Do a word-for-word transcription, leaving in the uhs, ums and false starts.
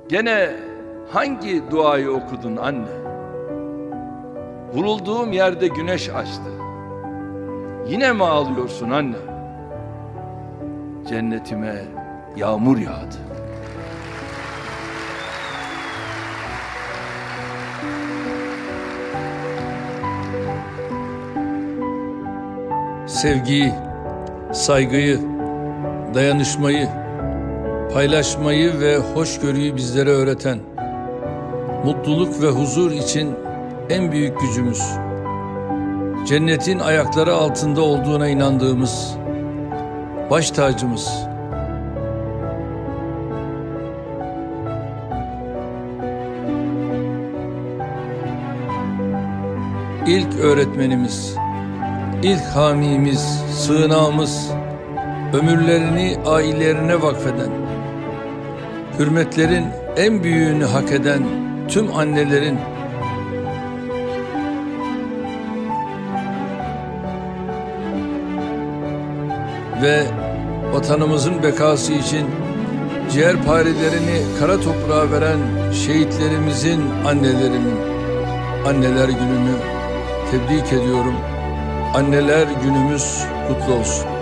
Gene hangi duayı okudun anne? Vurulduğum yerde güneş açtı. Yine mi ağlıyorsun anne? Cennetime yağmur yağdı. Sevgiyi, saygıyı, dayanışmayı, paylaşmayı ve hoşgörüyü bizlere öğreten, mutluluk ve huzur için en büyük gücümüz, cennetin ayakları altında olduğuna inandığımız baş tacımız, ilk öğretmenimiz, ilk hamimiz, sığınağımız, ömürlerini ailelerine vakfeden, hürmetlerin en büyüğünü hak eden tüm annelerin, ve vatanımızın bekası için ciğerparelerini kara toprağa veren şehitlerimizin annelerinin Anneler Günü'nü tebrik ediyorum. Anneler Günümüz kutlu olsun.